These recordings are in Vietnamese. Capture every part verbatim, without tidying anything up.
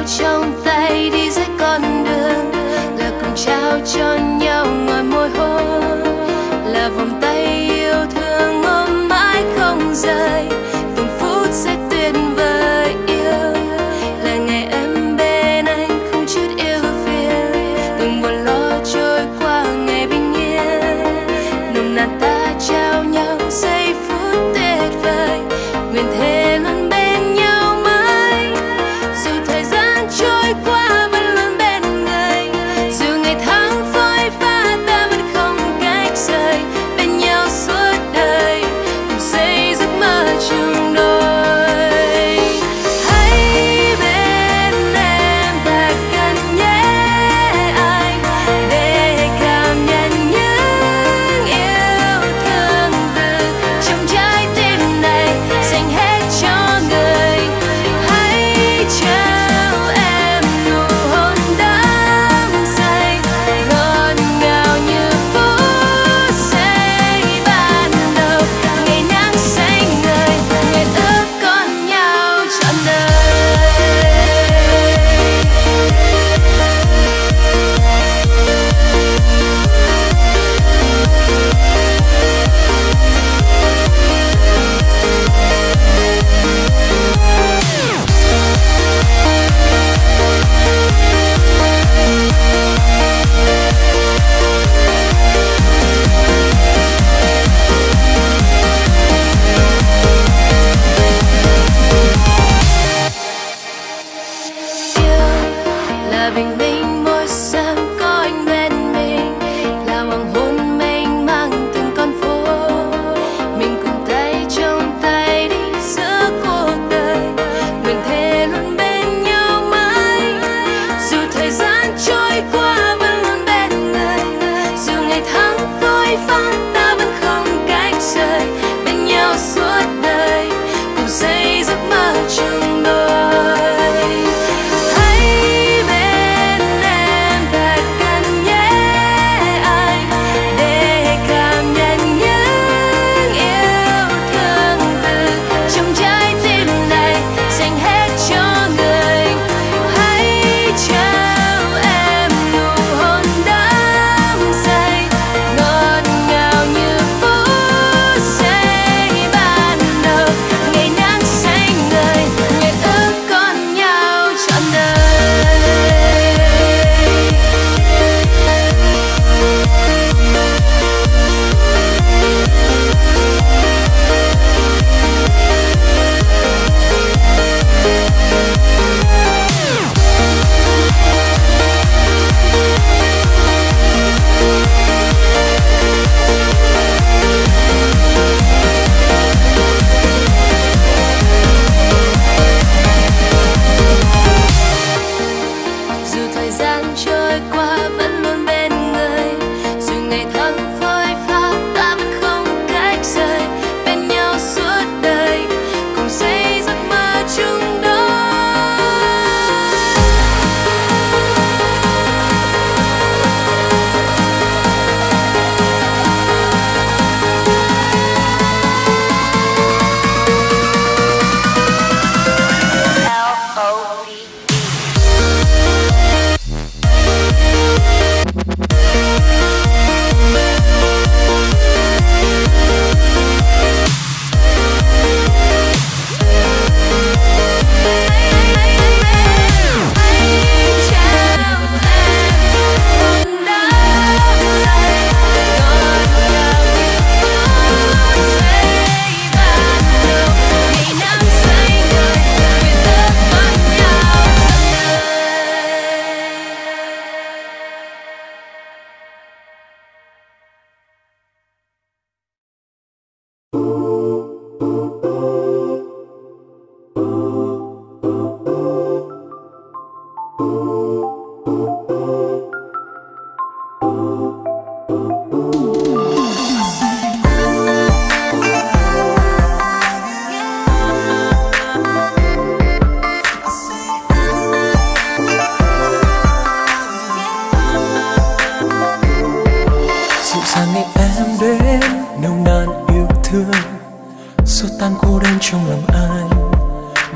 trong tay đi dưới con đường, là cùng trao cho nhau ngồi môi hôn, là vòng tay yêu thương ôm mãi không rời, từng phút sẽ tuyệt vời yêu, là ngày em bên anh không chút yêu phiền, từng buồn lo trôi qua ngày bình yên, nồng nàn ta trao nhau giây phút tuyệt vời, nguyện thề luôn bên nhau mãi, dù thời gian trôi qua vẫn luôn bên người, dù ngày tháng phôi pha ta vẫn không cách rời, bên nhau suốt đời cùng xây giấc mơ chung.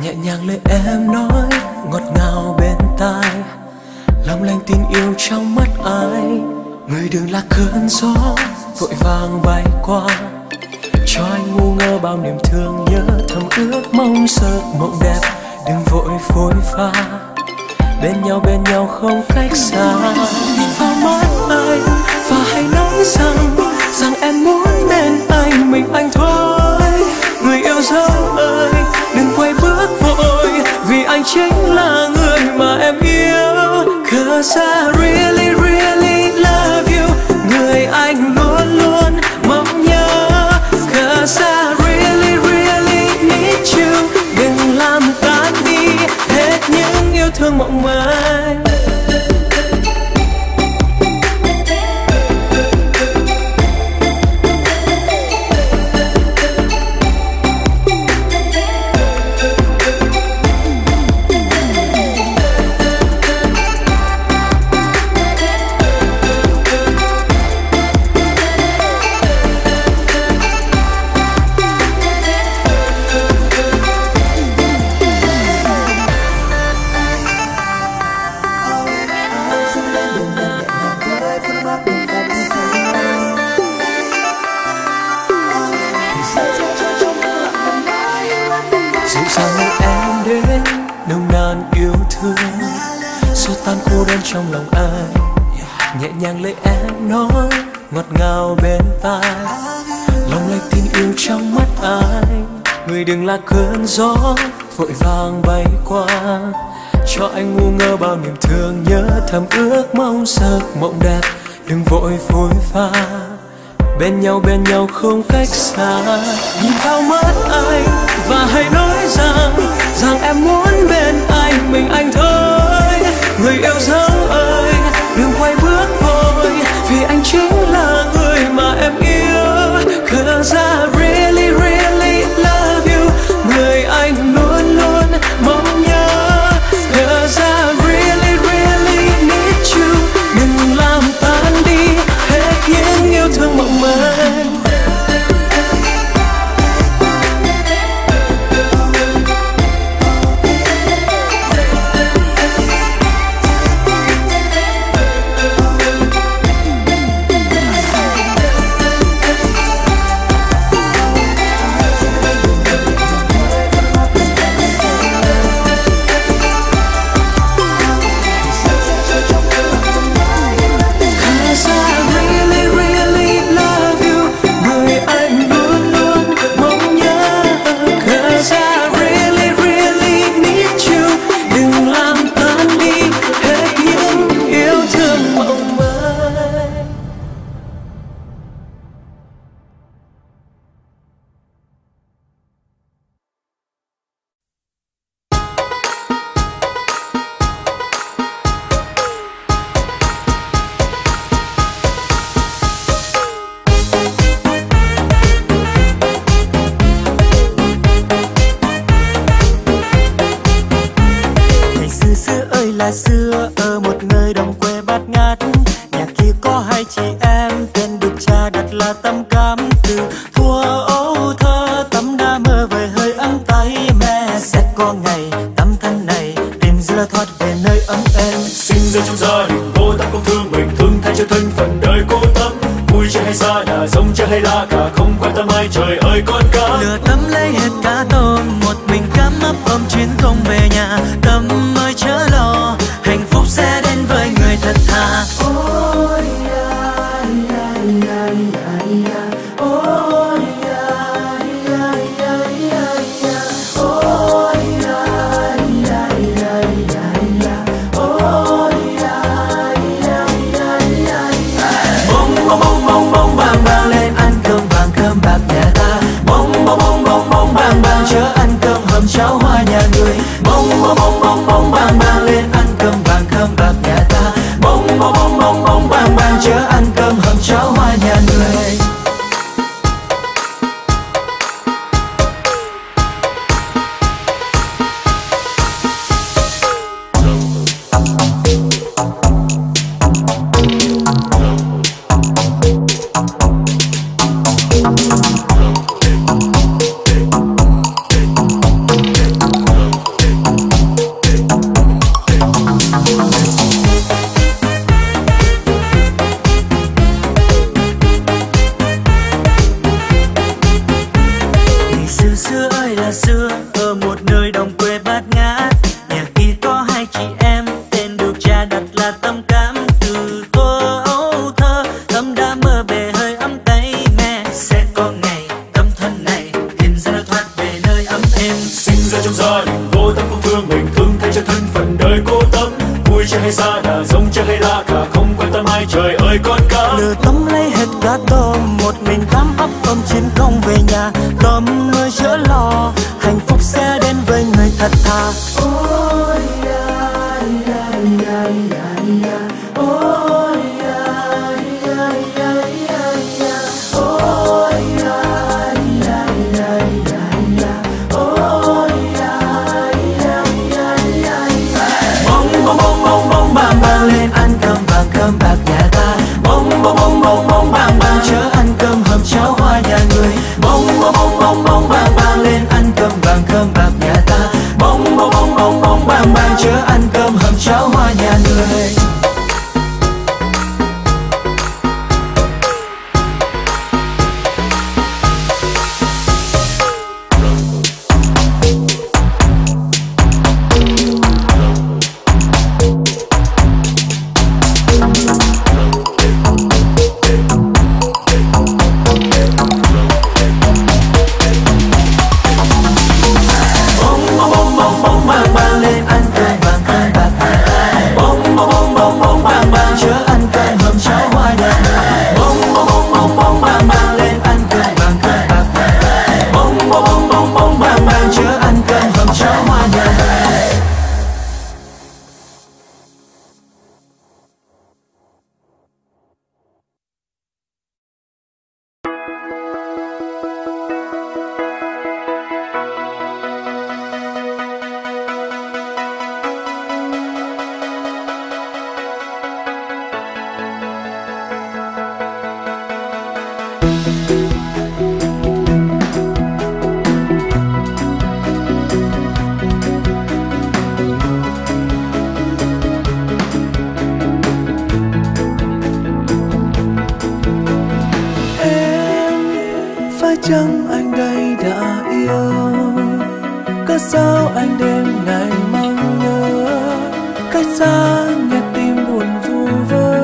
nhẹ nhàng lời em nói ngọt ngào bên tai, long lanh tin yêu trong mắt ai. Người đừng là cơn gió vội vàng bay qua, cho anh ngu ngơ bao niềm thương nhớ thầm ước mong giấc mộng đẹp. Đừng vội phôi pha, bên nhau bên nhau không cách xa. Nhìn vào mắt anh và hãy nói rằng rằng em muốn bên anh mình anh thôi. Người yêu dấu ơi đừng quay bước vội, vì anh chính là người mà em yêu. Cause I really really love you, người anh luôn luôn mong nhớ. Cause I really really need you, đừng làm tan đi hết những yêu thương mộng manh. Trong lòng ai nhẹ nhàng lời em nói ngọt ngào bên tai, lòng lanh tin yêu trong mắt ai. Người đừng là cơn gió vội vàng bay qua, cho anh ngu ngơ bao niềm thương nhớ thầm ước mong giấc mộng đẹp. Đừng vội phôi pha, bên nhau bên nhau không cách xa. Nhìn vào mắt anh và hãy nói rằng rằng em muốn bên anh mình anh thôi. Người yêu dấu ơi đừng quay bước vội, vì anh chính là người mà em yêu. Cause I really really love you, người anh luôn luôn mong nhớ. Cause I really really need you, đừng làm tan đi hết những yêu thương mộng manh. Xưa ở một nơi đồng quê bát ngát, nhà kia có hai chị em tên được cha đặt là Tâm Cam. Từ thuở ấu thơ Tâm đã mơ về hơi ấm tay mẹ, sẽ có ngày Tâm thân này tìm ra thoát về nơi ấm êm. Sinh ra trong gia đình cô Tâm không thương mình, thương thay cho thân phận đời cô Tâm. Vui chơi hay xa nhà, rông chơi hay la cả, không quan tâm ai trời ơi con cá. Lừa Tâm lấy hết cá tôm, một mình Cam ấp ôm chuyến không về nhà. Tâm ơi chớ lo, hạnh phúc sẽ đến với người thật thà. Ôi ya ya ya ya ya, ôi ya ya ya ya ya, ôi ya ya ya ya ya, ôi ya ya ya ya ya. Bông bông bông bông bông bang bang lên ăn cơm vàng cơm bạc nhà ta. Bông bông bông bông bông bang bang chớ ăn cơm hầm cháo hoa nhà người. Bông bông bông bông bông bang bang lên ăn cơm vàng cơm bạc nhà ta. Bông bông bông bông bông bang bang chớ ăn cơm hầm cháo hoa nhà người. xưa ở một nơi đồng quê bát ngát. Nhà kia có hai chị em, tên được cha đặt là Tâm Cám. Từ thuở ấu thơ, Tâm đã mơ về hơi ấm tay mẹ. Sẽ có ngày Tâm thân này hiện ra thoát về nơi ấm êm. Sinh ra trong gia đình cô Tâm không thương mình, thương thay cho thân phận đời cô Tâm. Vui chơi hay xa đà, giống chơi hay la cả, không quan tâm ai trời ơi con cá. Lừa Tâm lấy hết cả tôm, một mình Tám ấp ôm chiến công về nhà. Tâm ơi chữa lo, hạnh phúc sẽ đến với người thật thà. Ôi da, da, da, da, da. Ôi da, da, da, da, da. Ôi da, da, da, da, da. Ôi da, da, da, da, da. Bông bông bông bông bông bang bang lên ăn cơm vàng cơm bạc nhà ta. Bông bông bông bông bông bang bang chớ ăn cơm hầm cháo hoa nhà người. Bông bông bông bông bông bang bang lên ăn cơm vàng cơm bạc nhà ta. Bông bông bông bông bông bang bang chớ ăn cơm hầm cháo hoa nhà người. Chăng anh đây đã yêu, cớ sao anh đêm ngày mong nhớ, cách xa nghe tim buồn vu vơ.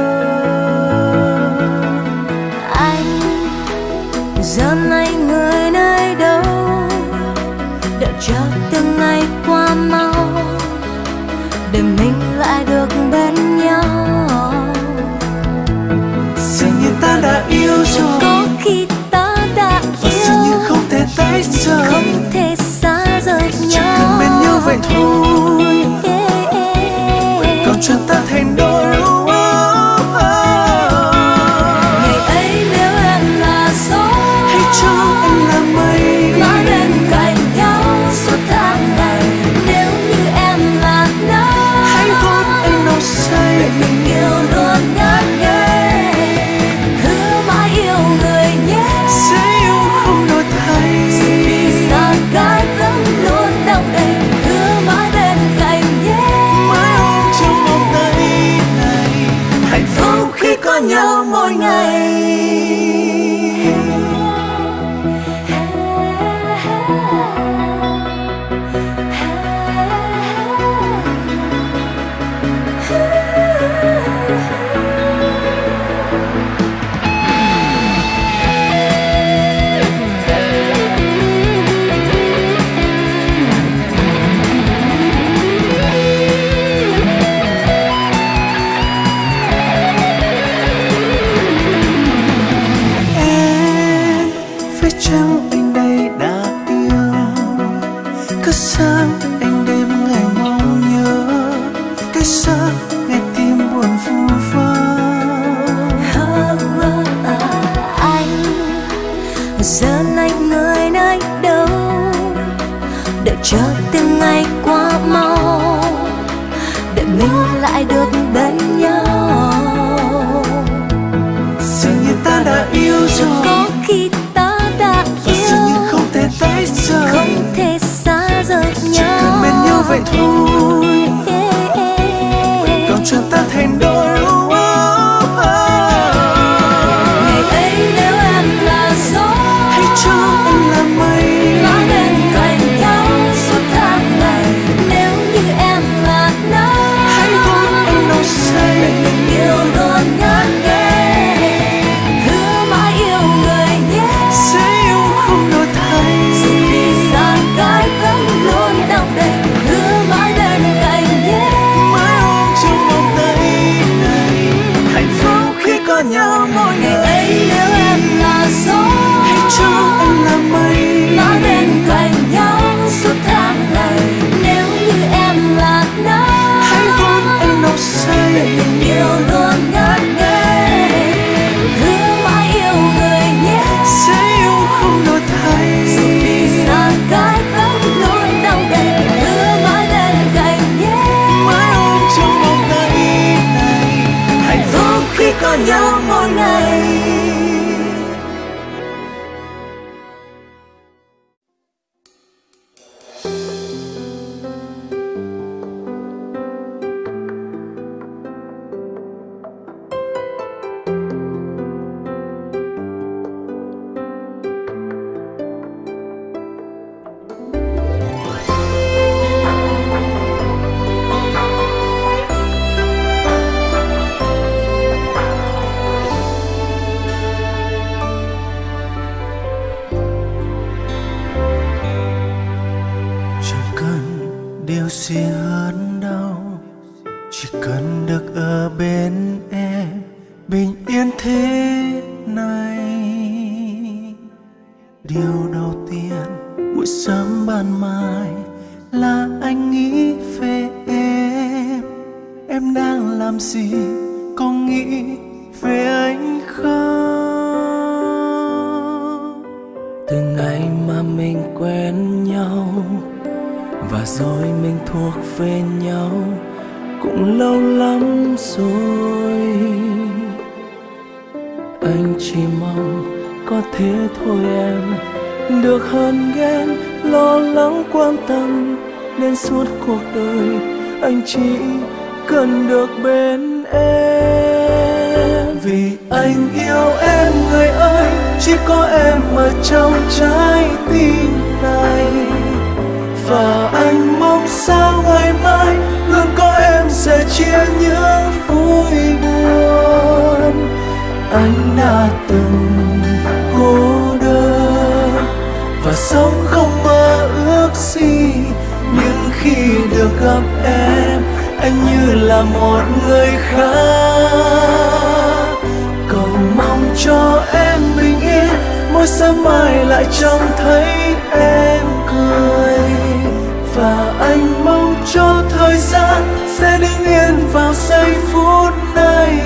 Anh giờ này người nơi đâu, đợi cho từng ngày qua mau để mình lại được bên nhau. Dường như ta đã yêu rồi, có khi và dường như không thể tái rời, không thể xa rời nhau, chỉ cần bên nhau vậy thôi. Còn chuyện ta thành đôi. Ngày ấy nếu em là gió, hãy cho anh là mây, mãi bên cạnh nhau suốt tháng ngày. Nếu như em là nắng, hãy hôn anh nồng say, để tình yêu luôn ngát ngây. Hứa mãi yêu người nhé, sẽ yêu không đổi thay. dù đi xa cái tâm luôn đong đầy. Hứa mãi bên cạnh nhé, Mãi ôm trong vòng tay này, hạnh phúc khi có nhau mỗi ngày. Chăng anh đây đã yêu, cớ sao anh đêm ngày mong nhớ, cách xa ngày tim buồn vu vơ. Anh giờ này người nơi đâu, đợi cho từng ngày qua mau để mình lại được bên nhau. Dường như ta đã yêu rồi, có khi ta đã và yêu, dường như không thể tái rời, không thể xa rời nhau, chỉ cần bên nhau vậy thôi. Còn chuyện ta thành đôi. Ngày ấy nếu em là gió, hãy cho anh là mây, mãi bên cạnh Chẳng cần điều gì hơn đâu, chỉ cần được ở bên em bình yên thế này. Điều đầu tiên buổi sớm ban mai là anh nghĩ về em. Em đang làm gì, có nghĩ về anh không? Từ ngày mà mình quen nhau và rồi mình thuộc về nhau cũng lâu lắm rồi. Anh chỉ mong có thế thôi em, được hơn ghen lo lắng quan tâm đến suốt cuộc đời. Anh chỉ cần được bên em, vì anh yêu em người ơi, chỉ có em ở trong trái tim này. Và anh mong sao ngày mai luôn có em sẽ chia những vui buồn. Anh đã từng cô đơn và sống không mơ ước gì, nhưng khi được gặp em, anh như là một người khác. Cầu mong cho em bình yên, mỗi sáng mai lại trông thấy em cười. Và anh mong cho thời gian sẽ đứng yên vào giây phút này,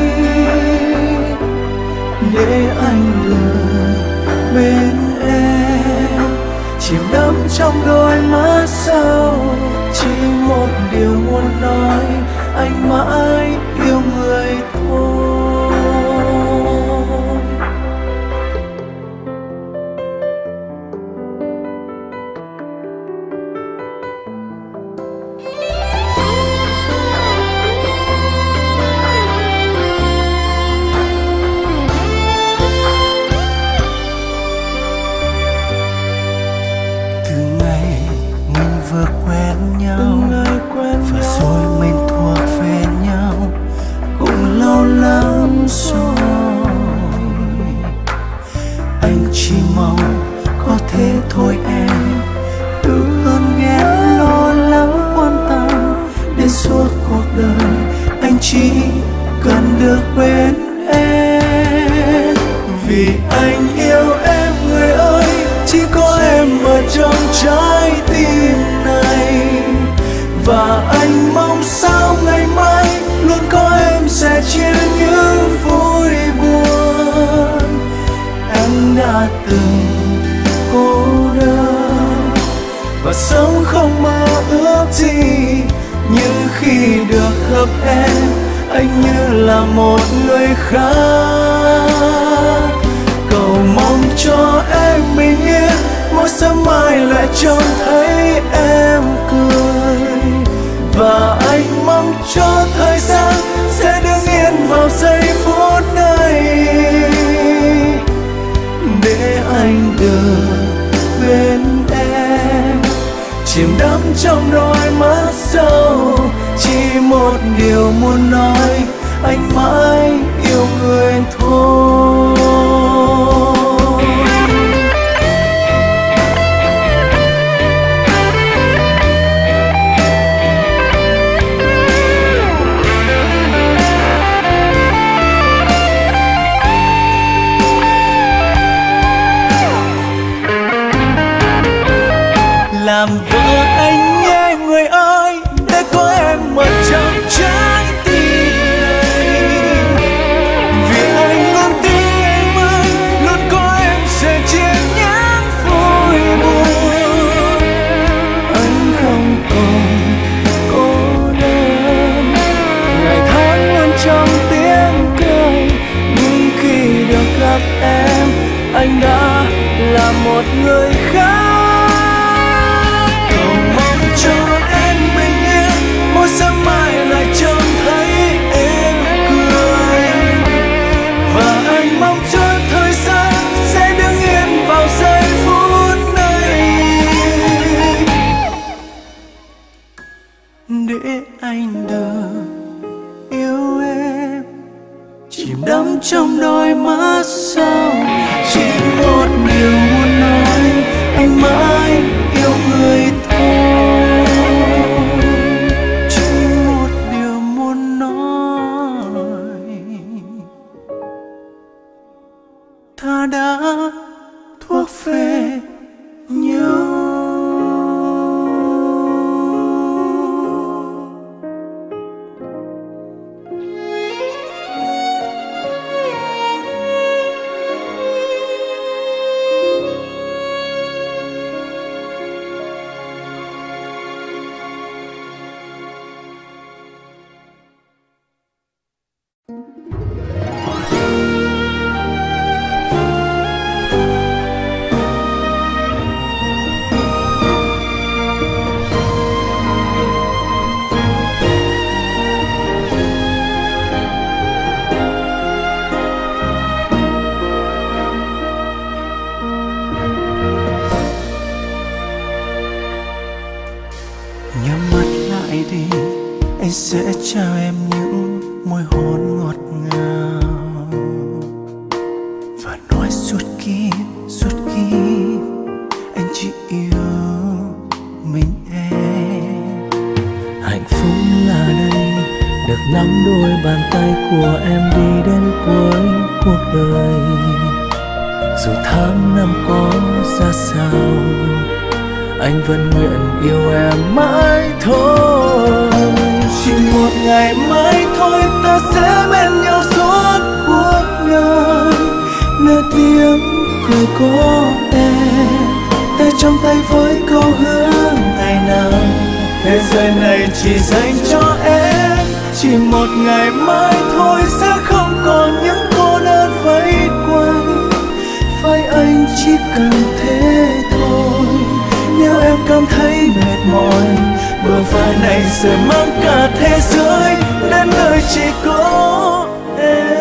để anh được bên em, chìm đắm trong đôi mắt sâu. Chỉ một điều muốn nói, anh mãi yêu người thôi. Chỉ cần được bên em, vì anh yêu em người ơi, chỉ có em ở trong trái tim này. Và anh mong sao ngày mai luôn có em sẽ chia những vui buồn. Em đã từng cô đơn và sống không mơ ước gì, nhưng khi được gặp em, anh như là một người khác. Cầu mong cho em bình yên, mỗi sớm mai lại trông thấy em cười. Và anh mong cho thời gian sẽ đứng yên vào giây phút này, để anh được bên em, chìm đắm trong đôi mắt sâu. Chỉ một điều muốn nói, anh mãi yêu người thôi. Làm vợ anh nhé người ơi, để có em ở trong trái tim này. Vì anh luôn tin em ơi, luôn có em sẽ chia những vui buồn. Anh không còn cô đơn, ngày tháng luôn trong tiếng cười. Nhưng khi được gặp em, anh đã là một người khác. Sáng mai lại trông thấy em cười. Và anh mong cho thời gian sẽ đứng yên vào giây phút này, để anh được yêu em, chìm đắm trong đôi mắt sâu. Chỉ một điều muốn nói, anh mãi yêu người thôi. Nhắm mắt lại đi, anh sẽ trao em những môi hôn ngọt ngào và nói suốt kiếp, suốt kiếp anh chỉ yêu mình em. Hạnh phúc là đây, được nắm đôi bàn tay của em đi đến cuối cuộc đời. Dù tháng năm có ra sao, anh vẫn nguyện yêu em mãi thôi. Chỉ một ngày mãi thôi, ta sẽ bên nhau suốt cuộc đời. Nơi tiếng cười có em, tay trong tay với câu hứa ngày nào thế giới này chỉ dành cho em. Chỉ một ngày mãi thôi, sẽ không còn những cô đơn vây quanh. Phải anh chỉ cần thế thôi. Nếu em cảm thấy mệt mỏi, bờ vai này sẽ mang cả thế giới đến nơi chỉ có em.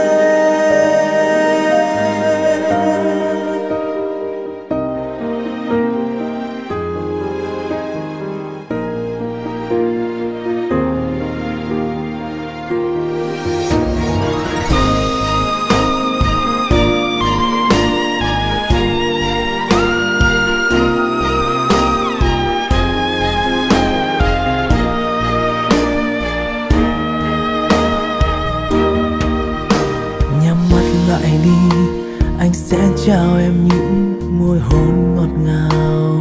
Anh sẽ trao em những môi hôn ngọt ngào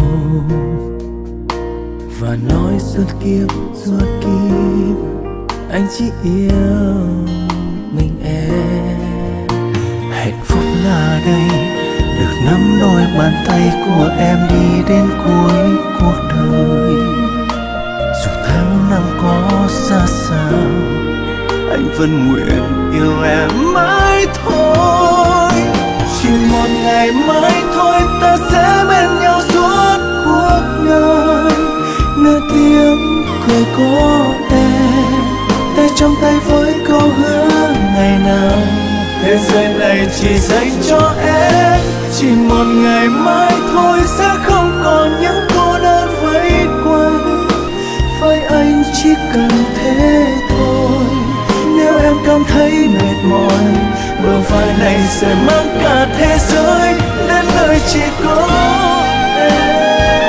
và nói suốt kiếp, suốt kiếp anh chỉ yêu mình em. Hạnh phúc là đây, được nắm đôi bàn tay của em đi đến cuối cuộc đời. Dù tháng năm có xa sao, anh vẫn nguyện yêu em mãi thôi. Chỉ một ngày mãi thôi, ta sẽ bên nhau suốt cuộc đời. Nơi tiếng cười có em, tay trong tay với câu hứa ngày nào thế giới này chỉ dành cho em. Chỉ một ngày mãi thôi, sẽ không còn những cô đơn vây quanh. Phải anh chỉ cần thế thôi. Nếu em cảm thấy mệt mỏi, bờ vai này sẽ mang cả thế giới đến nơi chỉ có em.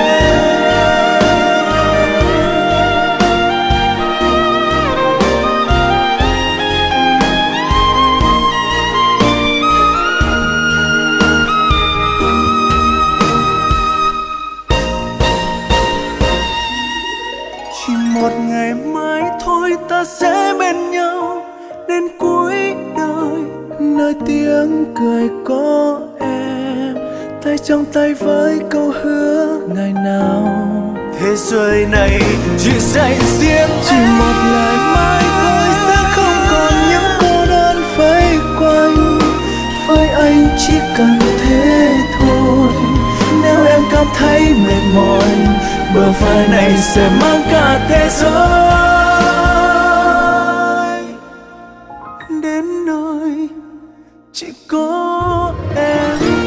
Chỉ một ngày mãi thôi, ta sẽ bên nhau đến cuối đời. Nơi tiếng cười có em, tay trong tay với câu hứa ngày nào thế giới này chỉ dành riêng. Chỉ một ngày mãi thôi, sẽ không còn những cô đơn vây quanh. Với anh chỉ cần thế thôi. Nếu em cảm thấy mệt mỏi, bờ vai này sẽ mang cả thế giới đến nơi chỉ có em thôi.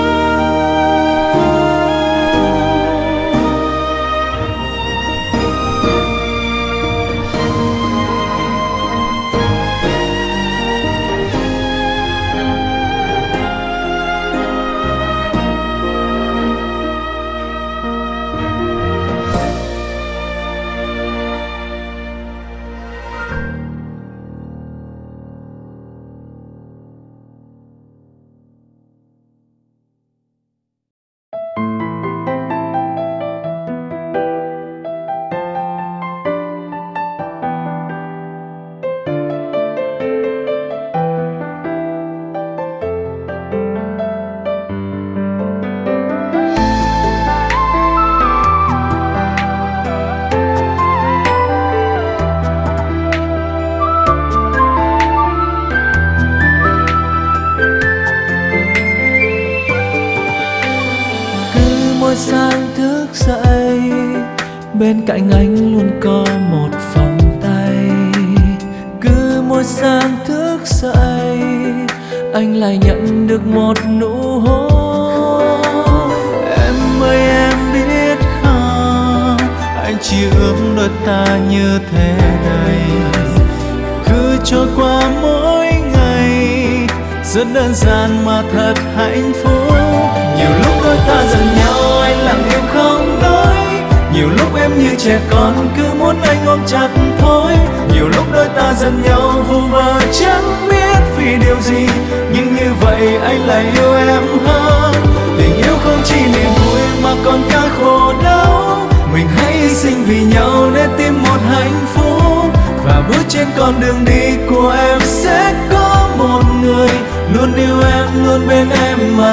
Sáng thức dậy, bên cạnh anh luôn có một vòng tay. Cứ mỗi sáng thức dậy, anh lại nhận được một nụ hôn. Em ơi em biết không, anh chỉ ước đôi ta như thế này, cứ trôi qua mỗi ngày rất đơn giản mà thật hạnh phúc. Nhiều lúc đôi ta giận nhau anh lặng im không nói, nhiều lúc em như trẻ con cứ muốn anh ôm chặt thôi. Nhiều lúc đôi ta giận nhau vu vơ chẳng biết vì điều gì, nhưng như vậy anh lại yêu em hơn. Tình yêu không chỉ niềm vui mà còn cả khổ đau, mình hãy hy sinh vì nhau để tìm một hạnh phúc. Và bước trên con đường đi của em sẽ có một người luôn yêu em, luôn bên em mà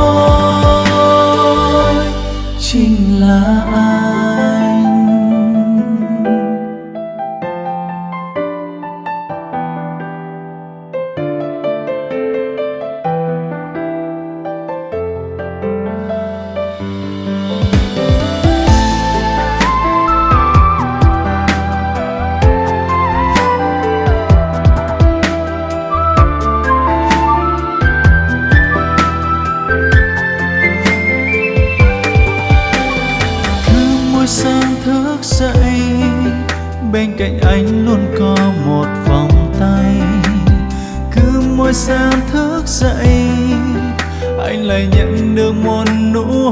thôi, chính là anh. Bên cạnh anh luôn có một vòng tay, cứ mỗi sáng thức dậy anh lại nhận được một nụ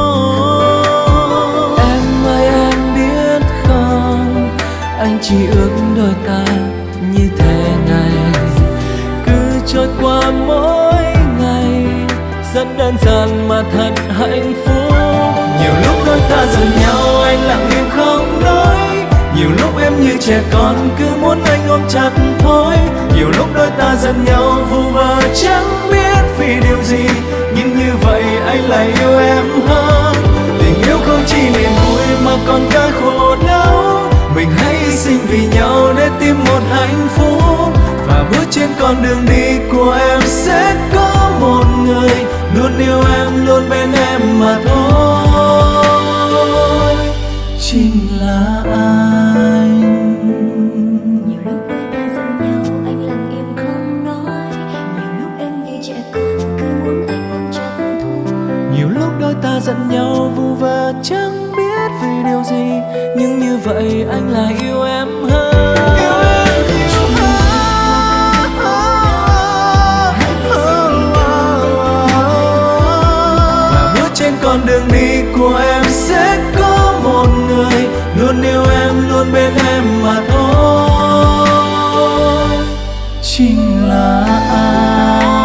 hôn. Em ơi em biết không, anh chỉ ước đôi ta như thế này, cứ trôi qua mỗi ngày rất đơn giản mà thật hạnh phúc. Nhiều lúc đôi ta giận nhau anh lặng im không nói, nhiều lúc em như trẻ con cứ muốn anh ôm chặt thôi. Nhiều lúc đôi ta giận nhau vu vơ chẳng biết vì điều gì, nhưng như vậy anh lại yêu em hơn. Tình yêu không chỉ niềm vui mà còn cả khổ đau, mình hãy hy sinh vì nhau để tìm một hạnh phúc. Và bước trên con đường đi của em sẽ có một người luôn yêu em, luôn bên em mà thôi, chính là anh. Nhiều lúc đôi ta giận nhau anh lặng im không nói, nhiều lúc em như trẻ con cứ muốn anh ôm chặt thôi. Nhiều lúc đôi ta giận nhau vu vơ chẳng biết vì điều gì, nhưng như vậy anh lại yêu em hơn. Và bước trên con đường đi của em sẽ có một người luôn yêu em, luôn bên em mà thôi, chính là anh.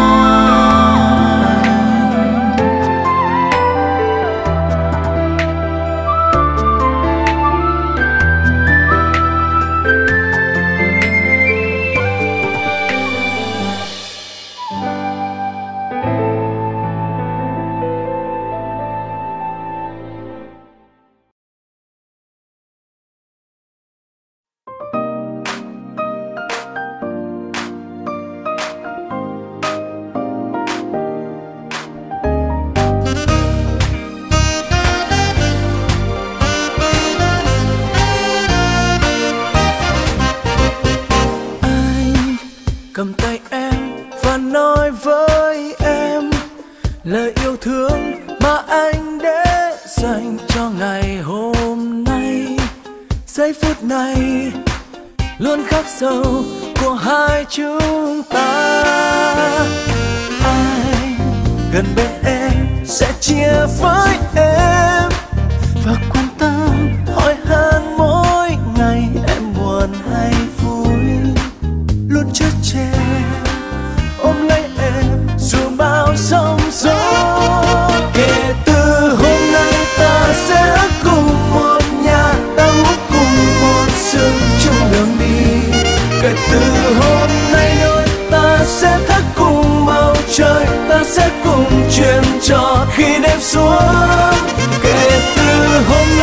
Cầm tay em và nói với em lời yêu thương mà anh để dành cho ngày hôm nay. Giây phút này luôn khắc sâu của hai chúng ta. Anh gần bên em sẽ chia với em và quan tâm hỏi han mỗi ngày em buồn hay vui, luôn chở che ôm lấy em dù bao sóng gió. Kể từ hôm nay ta sẽ cùng một nhà, ta muốn cùng một sự chung đường đi. Kể từ hôm nay đôi ta sẽ thắt cùng bầu trời, ta sẽ cùng chuyện trò khi đêm xuống. Kể từ hôm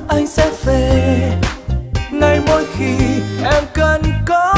anh sẽ về ngay mỗi khi em cần có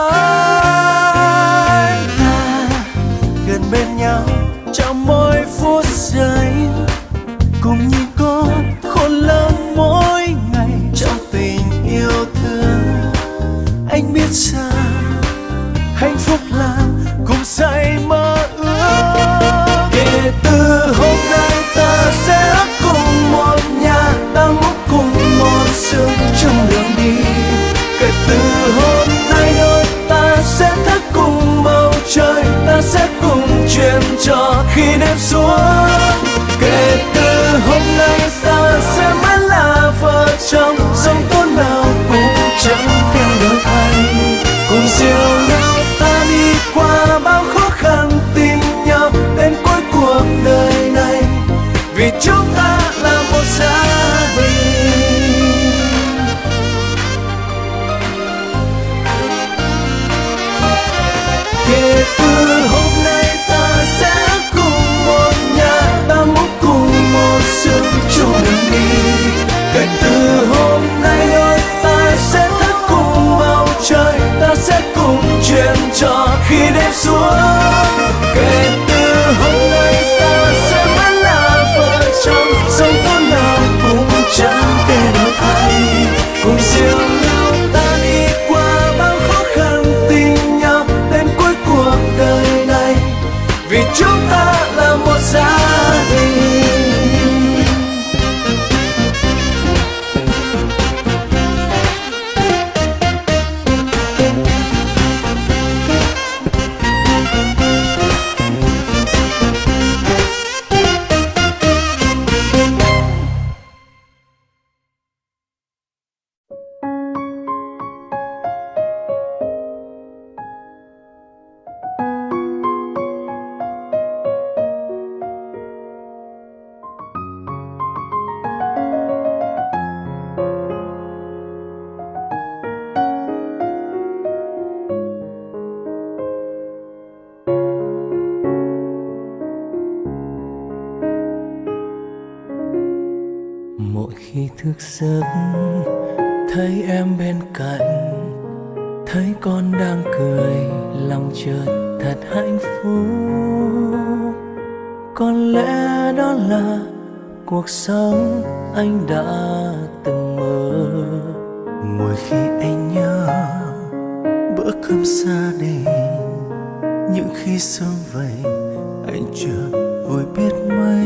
anh. Ta gần bên nhau trong mỗi phút giây, cùng nhìn con khôn lớn mỗi ngày trong tình yêu thương. Anh biết rằng hạnh phúc là cùng say mơ ước. Kể từ hôm nay ta sẽ cùng một nhà, ta muốn cùng một sự chung đường đi. Kể từ hôm nay đôi ta sẽ thức cùng bầu trời, ta sẽ cùng chuyện trò khi đêm xuống. Kể từ hôm nay ta sẽ mãi là vợ chồng, sống tốt nào cũng chẳng theo đổi thay. Cùng siêu nhau ta đi qua bao khó khăn, tìm nhau đến cuối cuộc đời này, vì chúng ta là một gia đình. Kể từ hôm nay ta sẽ cùng một nhà, ta muốn cùng một sự chung đường đi. Kể từ hôm nay đôi ta sẽ thức cùng bầu trời, ta sẽ cùng chuyện trò khi đêm xuống. Kể từ hôm nay ta sẽ vẫn là vợ chồng, sống tốt nào cũng chẳng thể đổi thay. Cùng siêu nhau ta đi qua bao khó khăn, tìm nhau đến cuối cuộc đời này, vì chúng ta là một gia đình. Khi thức giấc thấy em bên cạnh, thấy con đang cười, lòng chợt thật hạnh phúc. Có lẽ đó là cuộc sống anh đã từng mơ. Mỗi khi anh nhớ bữa cơm gia đình, những khi sớm vậy anh chợt vui biết mấy.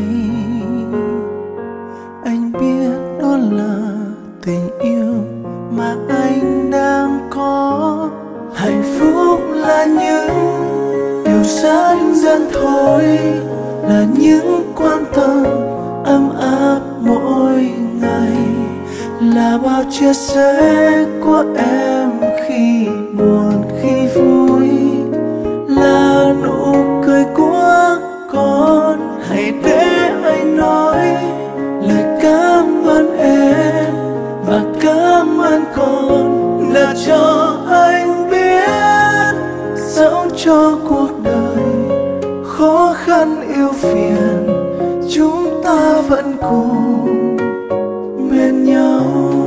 Anh biết đó là tình yêu mà anh đang có. Hạnh phúc là những điều rất đơn thôi, là những quan tâm ấm áp mỗi ngày, là bao chia sẻ của em khi buồn khi vui, là nụ cười của con. Hãy để anh nói lời cảm ơn em và cảm ơn con, đã cho anh biết dẫu cho cuộc đời khó khăn yêu phiền, chúng ta vẫn cùng bên nhau.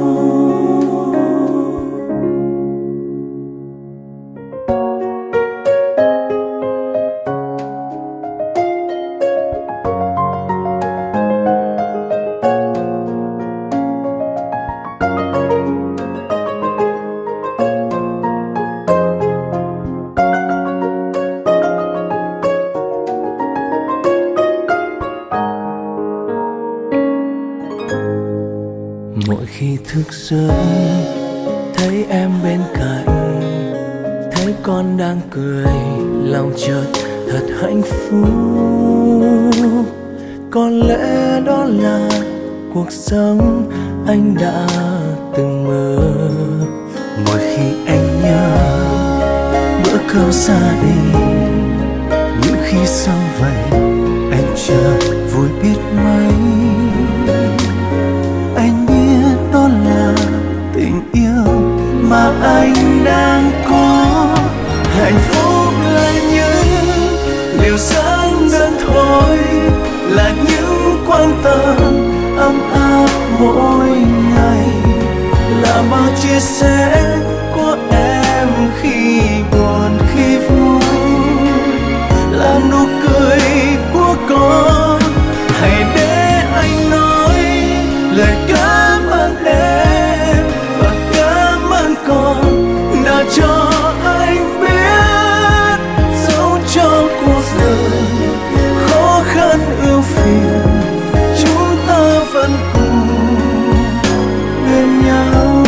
Mỗi khi thức giấc thấy em bên cạnh, thấy con đang cười, lòng chợt thật hạnh phúc. Có lẽ đó là cuộc sống anh đã từng mơ. Mỗi khi anh nhớ bữa cơm gia đình, những khi sớm vậy anh chợt vui biết mấy. Anh biết đó là tình yêu mà anh đang có. Hạnh phúc là những điều rất đơn thôi, là những quan tâm ấm áp mỗi ngày, bao chia sẻ của em khi buồn khi vui, là nụ cười của con. Hãy để anh nói lời cảm ơn em và cảm ơn con đã cho anh biết dẫu cho cuộc đời khó khăn ưu phiền, chúng ta vẫn cùng bên nhau.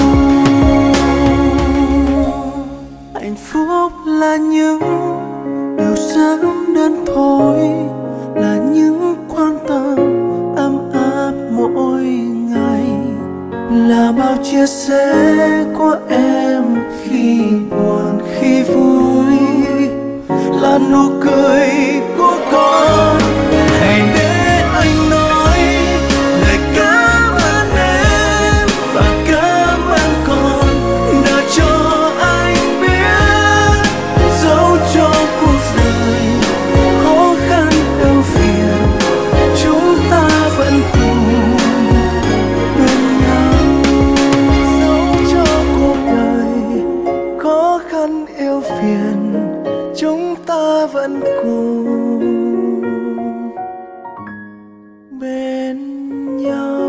Hạnh phúc là những điều sớm đến thôi, là những quan tâm ấm áp mỗi ngày, là bao chia sẻ của em khi buồn khi vui, là nụ cười của con. Hãy để anh nói lời cảm ơn em và cảm ơn con đã cho anh biết dẫu cho cuộc đời khó khăn ưu phiền, chúng ta vẫn cùng bên nhau. Dẫu cho cuộc đời khó khăn ưu phiền, chúng ta vẫn cùng bên nhau.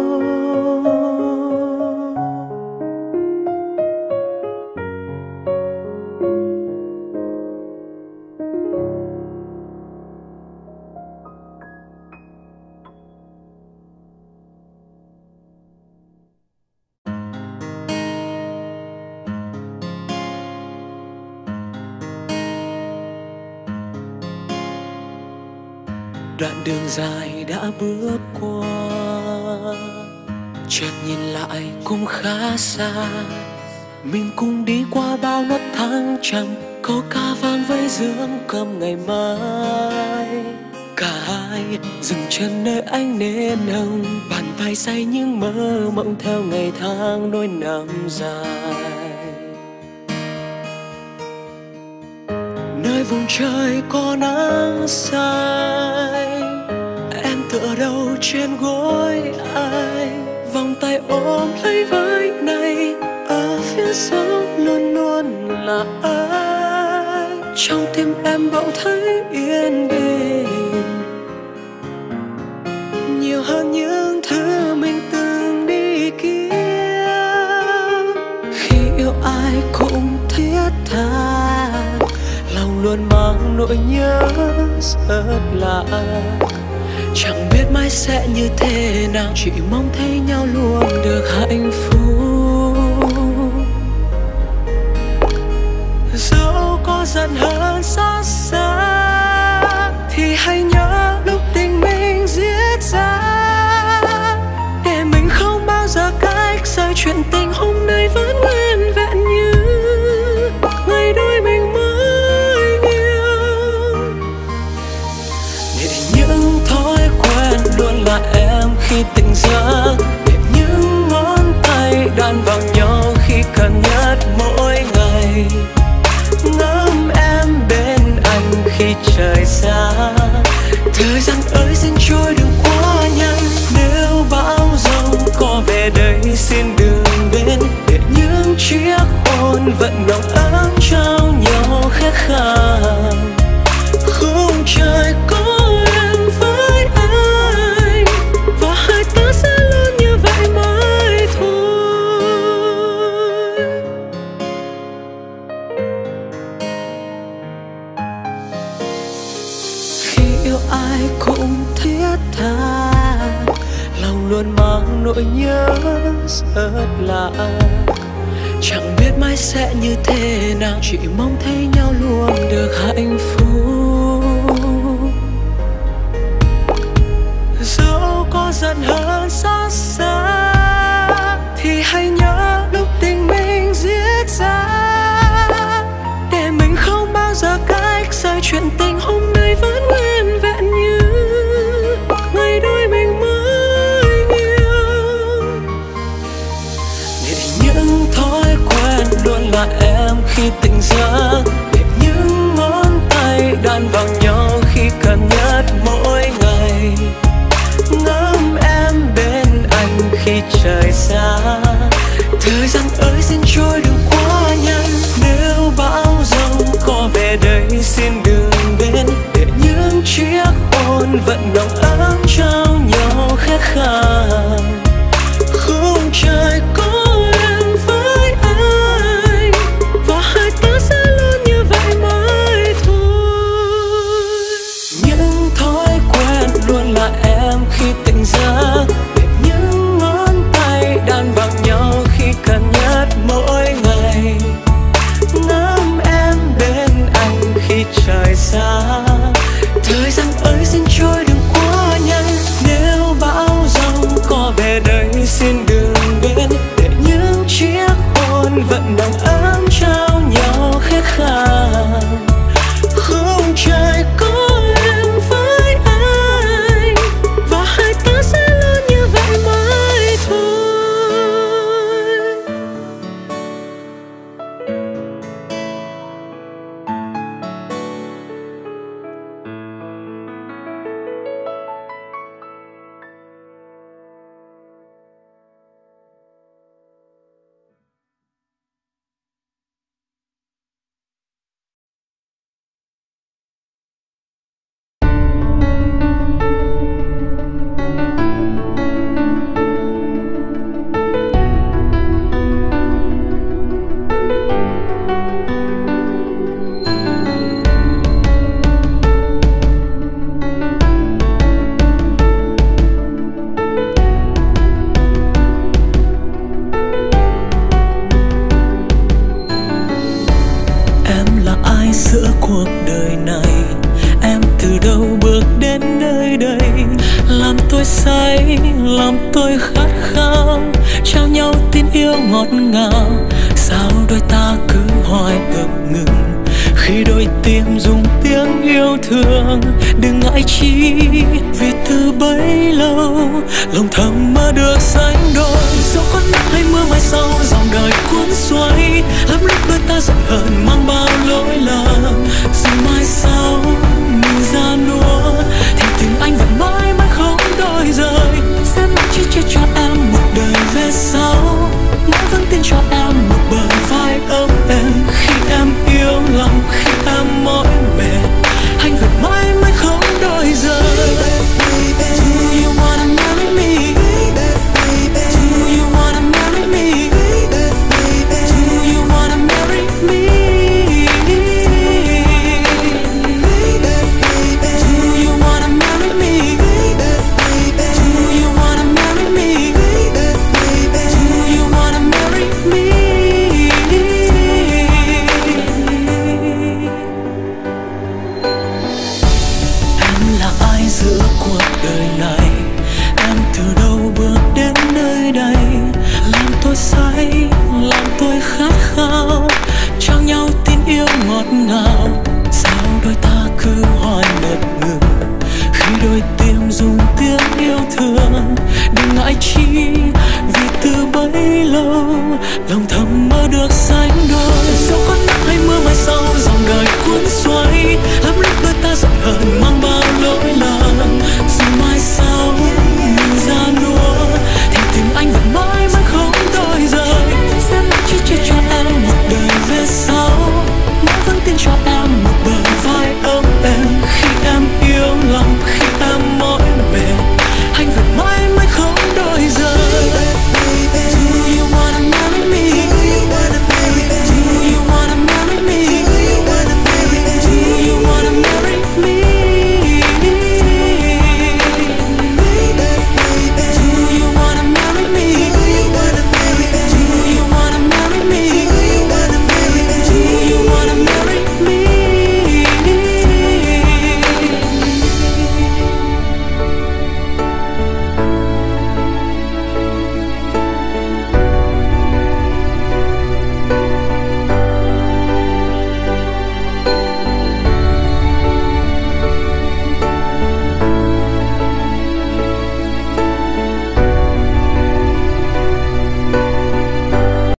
Đoạn đường dài đã bước qua, chợt nhìn lại cũng khá xa. Mình cùng đi qua bao năm tháng trầm, câu ca vang với dương cầm ngày mai. Cả hai dừng chân nơi ánh nến hồng, bàn tay say những mơ mộng theo ngày tháng đôi năm dài. Nơi vùng trời có nắng say, em tựa đầu trên gối anh, vòng tay ôm lấy với này. Ở phía sau luôn luôn là anh, trong tim em bỗng thấy yên bình, nhiều hơn những thứ mình từng đi kia. Khi yêu ai cũng thiết tha, lòng luôn mang nỗi nhớ rất lạ. Chẳng biết mai sẽ như thế nào, chỉ mong thấy nhau luôn được hạnh phúc. Dẫu có giận hơn xót xa, thì hãy nhớ lúc tình mình diễn ra, để mình không bao giờ cách rời. Chuyện tình hôm nay vẫn nguyên vẹn như ngày đôi mình mới yêu. Để những thói quen luôn là em khi tỉnh giấc, để những ngón tay đan vào nhau khi cần nhất mỗi ngày. Ngắm em bên anh khi trời xa, thời gian ơi xin trôi đừng quá nhanh. Nếu bão giông có về đây xin đừng đến, để những chiếc hôn vẫn nồng ấm trao nhau khẽ khàng. Khung trời có em với anh, và hai ta sẽ luôn như vậy mãi thôi. Khi yêu ai cũng thiết tha, lòng luôn mang nỗi nhớ rất lạ. Chẳng biết mai sẽ như thế nào, chỉ mong thấy nhau luôn được hạnh phúc. Dẫu có giận hơn xót xa, thì hãy nhớ lúc tình mình diễn ra, để mình không bao giờ cách rời. Chuyện tình hôm nay vẫn nguyên vẹn như ngày đôi mình mới yêu. Để những thói quen luôn là em khi tỉnh giấc, để những ngón tay đan vào nhau khi cần nhất mỗi ngày. Ngắm em bên anh khi trời xa, thời gian ơi xin luôn vận động ấm trao nhau khẽ khàng. Không trai có em với anh và hai ta sẽ luôn như vậy mãi thôi. Giữa cuộc đời này em từ đâu bước đến nơi đây, làm tôi say, làm tôi khát khao, trao nhau tin yêu ngọt ngào. Sao đôi ta cứ hoài ngập ngừng khi đôi tim dùng tiếng yêu thương. Đừng ngại chi vì từ bấy lâu lòng thầm mơ được sánh đôi. Dẫu có nắng hay mưa mai sau dòng đời cuốn xoay, lắm lúc đôi ta giận hờn mang bao lỗi lầm. Rồi mai sau mình ra nua